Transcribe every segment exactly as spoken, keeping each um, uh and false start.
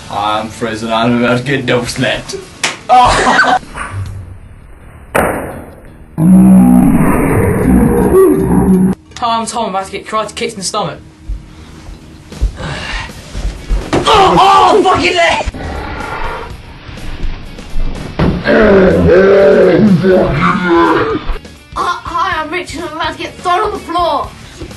I'm frozen. I'm about to get double slapped. Oh. Hi, I'm Tom. I'm about to get karate kicked in the stomach. Oh, oh, fucking leg! Uh, hi, I'm Richard. I'm about to get thrown on the floor.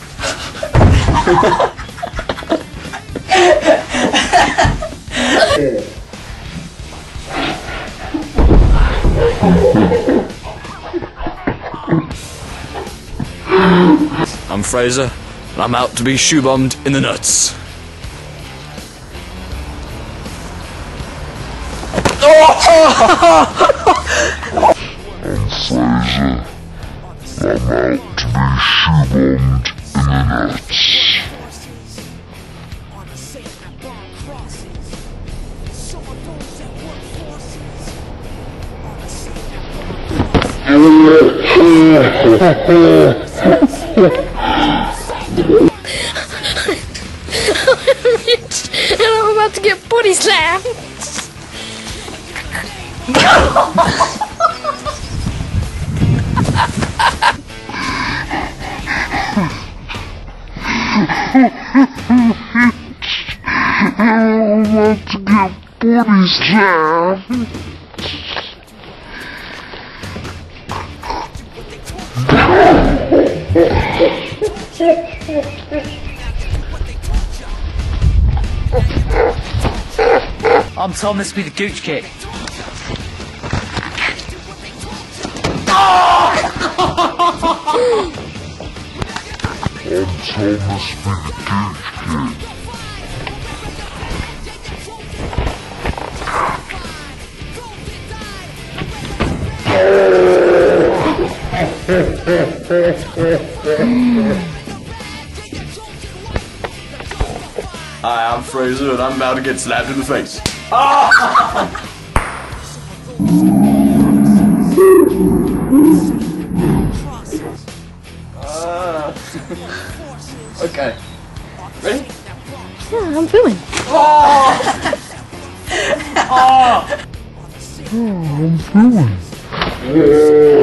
I'm Fraser, and I'm out to be shoe-bombed in the nuts. I'm Fraser. I'm out to be shoe-bombed in the nuts. And I'm about to get body slammed. I'm about to get body slammed. I'm Tom, this will be the gooch kick. I'm Thomas with the gooch kick. Hi, I'm Fraser, and I'm about to get slapped in the face. Oh! uh, okay. Ready? Yeah, I'm filming. Oh! Oh! Oh, I'm filming.